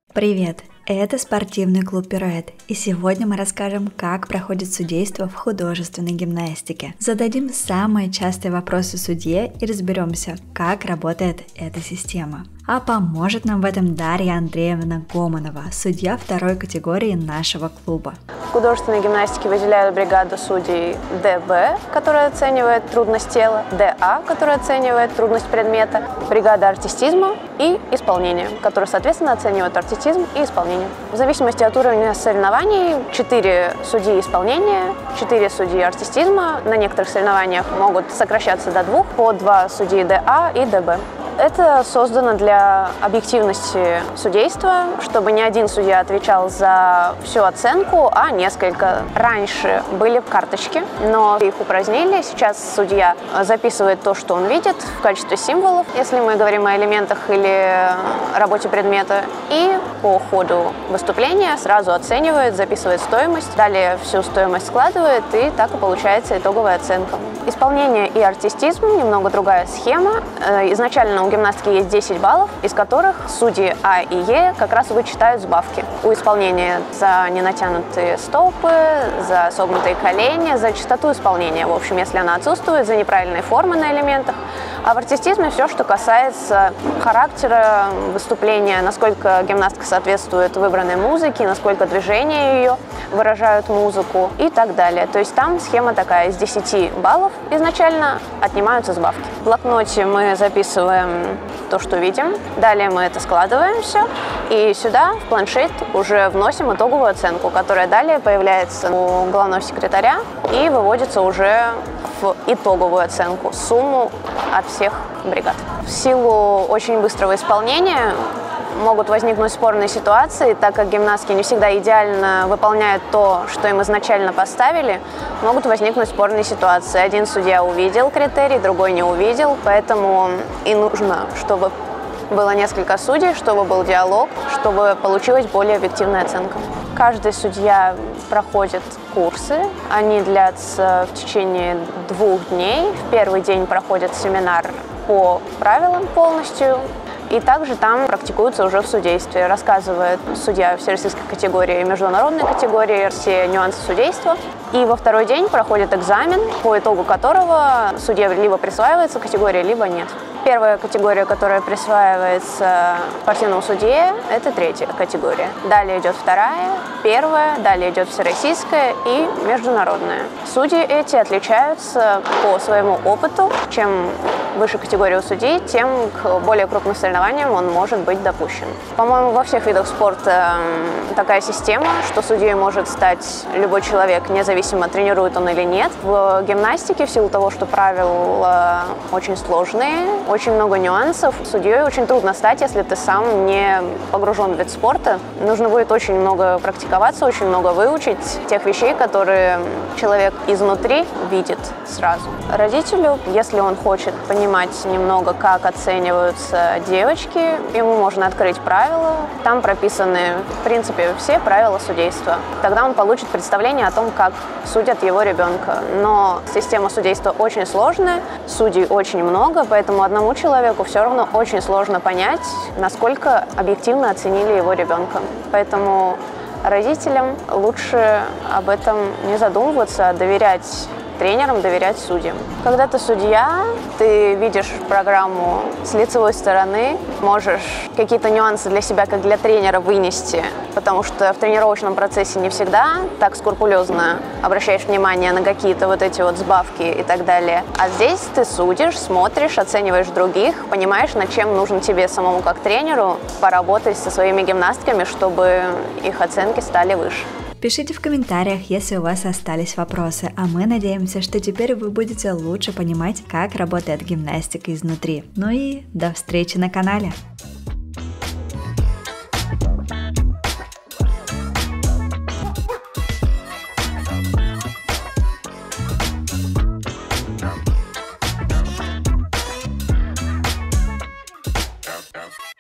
Привет! Это спортивный клуб «Пируэт», и сегодня мы расскажем, как проходит судейство в художественной гимнастике. Зададим самые частые вопросы судье и разберемся, как работает эта система. А поможет нам в этом Дарья Андреевна Гомонова, судья второй категории нашего клуба. В художественной гимнастике выделяют бригаду судей ДБ, которая оценивает трудность тела, ДА, которая оценивает трудность предмета, бригада артистизма и исполнения, которая, соответственно, оценивает артистизм и исполнение. В зависимости от уровня соревнований 4 судьи исполнения, 4 судьи артистизма, на некоторых соревнованиях могут сокращаться до 2, по 2 судьи ДА и ДБ. Это создано для объективности судейства, чтобы не один судья отвечал за всю оценку, а несколько. Раньше были карточки, но их упразднили. Сейчас судья записывает то, что он видит, в качестве символов, если мы говорим о элементах или работе предмета, и по ходу выступления сразу оценивает, записывает стоимость, далее всю стоимость складывает, и так и получается итоговая оценка. Исполнение и артистизм — немного другая схема. Изначально у гимнастики есть 10 баллов, из которых судьи А и Е как раз вычитают сбавки. У исполнения за ненатянутые стопы, за согнутые колени, за частоту исполнения, в общем, если она отсутствует, за неправильные формы на элементах. А в артистизме все, что касается характера выступления, насколько гимнастка соответствует выбранной музыке, насколько движения ее выражают музыку и так далее. То есть там схема такая: из 10 баллов изначально отнимаются сбавки. В блокноте мы записываем то, что видим, далее мы это складываем все, и сюда в планшет уже вносим итоговую оценку, которая далее появляется у главного секретаря и выводится уже в итоговую оценку, сумму от всех бригад. В силу очень быстрого исполнения могут возникнуть спорные ситуации, так как гимнастки не всегда идеально выполняют то, что им изначально поставили, могут возникнуть спорные ситуации. Один судья увидел критерий, другой не увидел, поэтому и нужно, чтобы было несколько судей, чтобы был диалог, чтобы получилась более объективная оценка. Каждый судья проходит курсы, они длятся в течение 2 дней. В первый день проходит семинар по правилам полностью, и также там практикуются уже в судействе. Рассказывает судья всероссийской категории и международной категории все нюансы судейства. И во второй день проходит экзамен, по итогу которого судье либо присваивается категория, либо нет. Первая категория, которая присваивается спортивному судье, это 3-я категория. Далее идет 2-я, 1-я, далее идет всероссийская и международная. Судьи эти отличаются по своему опыту. Чем выше категория у судей, тем к более крупным соревнованиям он может быть допущен. По-моему, во всех видах спорта такая система, что судьей может стать любой человек, независимо, тренирует он или нет. В гимнастике, в силу того, что правила очень сложные, очень много нюансов, судьей очень трудно стать, если ты сам не погружен в вид спорта. Нужно будет очень много практиковаться, очень много выучить тех вещей, которые человек изнутри видит сразу. Родителю, если он хочет понимать немного, как оцениваются девочки, ему можно открыть правила. Там прописаны, в принципе, все правила судейства. Тогда он получит представление о том, как судят его ребенка. Но система судейства очень сложная, судей очень много, поэтому одному человеку все равно очень сложно понять, насколько объективно оценили его ребенка. Поэтому родителям лучше об этом не задумываться, а доверять тренерам, доверять судьям. Когда ты судья, ты видишь программу с лицевой стороны, можешь какие-то нюансы для себя, как для тренера, вынести, потому что в тренировочном процессе не всегда так скрупулезно обращаешь внимание на какие-то вот эти вот сбавки и так далее. А здесь ты судишь, смотришь, оцениваешь других, понимаешь, над чем нужно тебе самому как тренеру поработать со своими гимнастками, чтобы их оценки стали выше. Пишите в комментариях, если у вас остались вопросы, а мы надеемся, что теперь вы будете лучше понимать, как работает гимнастика изнутри. Ну и до встречи на канале!